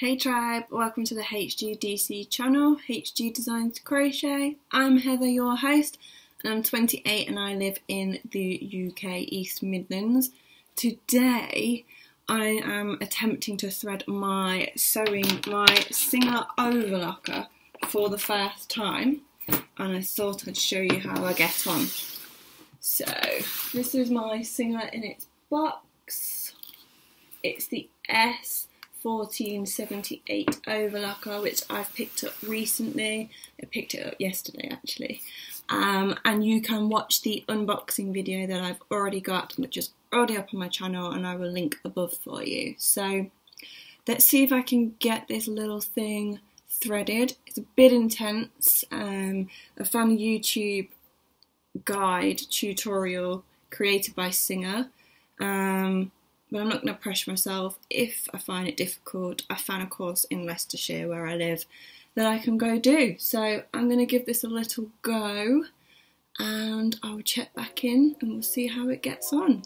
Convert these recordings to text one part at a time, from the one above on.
Hey tribe, welcome to the HGDC channel, HG Designs Crochet. I'm Heather, your host, and I'm 28 and I live in the UK East Midlands. Today I am attempting to thread my Singer overlocker for the first time, and I thought I'd show you how I get on. So this is my Singer in its box. It's the S1478 overlocker, which I've picked up recently. I picked it up yesterday actually, and you can watch the unboxing video that I've already got, which is already up on my channel, and I will link above for you. So let's see if I can get this little thing threaded. It's a bit intense. I found a YouTube guide tutorial created by Singer, but I'm not going to pressure myself. If I find it difficult, I found a course in Leicestershire where I live that I can go do. So I'm going to give this a little go and I'll check back in and we'll see how it gets on.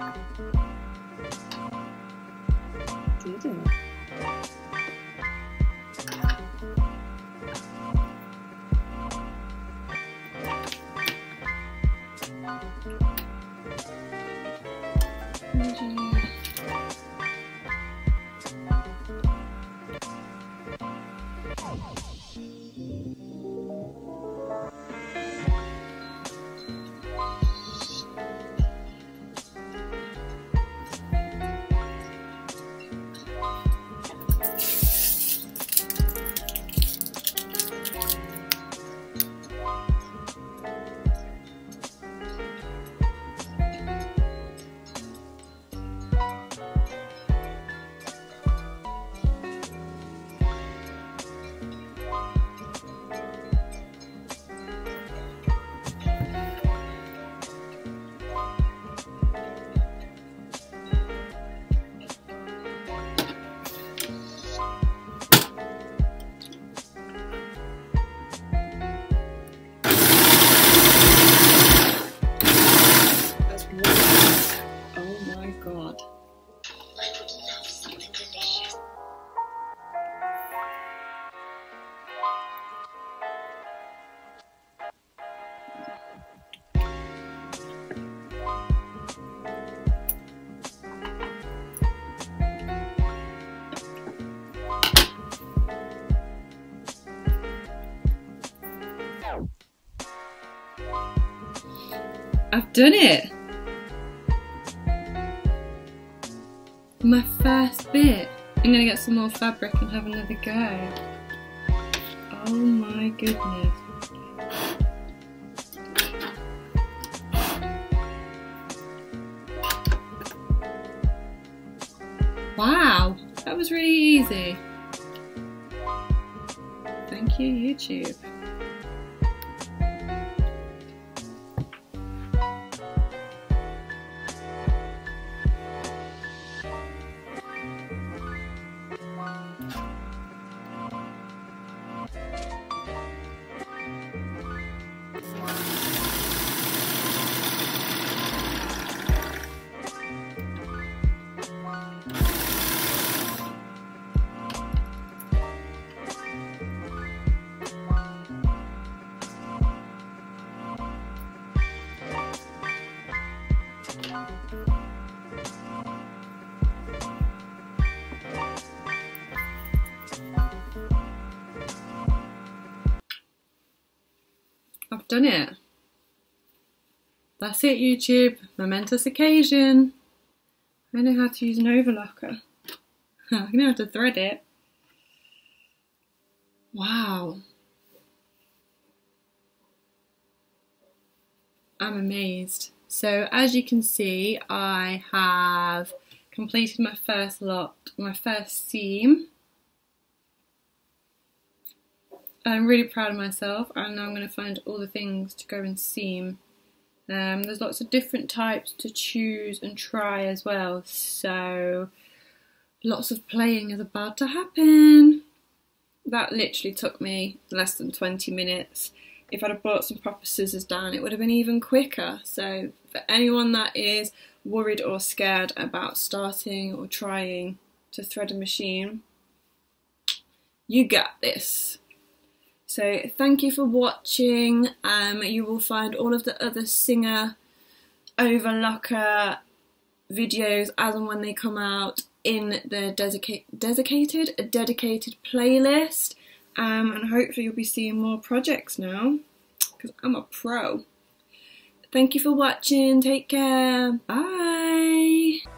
Did it? I've done it! My first bit. I'm gonna get some more fabric and have another go. Oh my goodness. Wow, that was really easy. Thank you, YouTube. I've done it. That's it, YouTube. Momentous occasion. I know how to use an overlocker. I know how to thread it. Wow. I'm amazed. So as you can see, I have completed my first lot, my first seam. I'm really proud of myself, and now I'm going to find all the things to go and seam. There's lots of different types to choose and try as well, so lots of playing is about to happen. That literally took me less than 20 minutes. If I'd have brought some proper scissors down, it would have been even quicker. So for anyone that is worried or scared about starting or trying to thread a machine, you got this. So thank you for watching. You will find all of the other Singer overlocker videos as and when they come out in the dedicated playlist, and hopefully you'll be seeing more projects now because I'm a pro. Thank you for watching. Take care. Bye.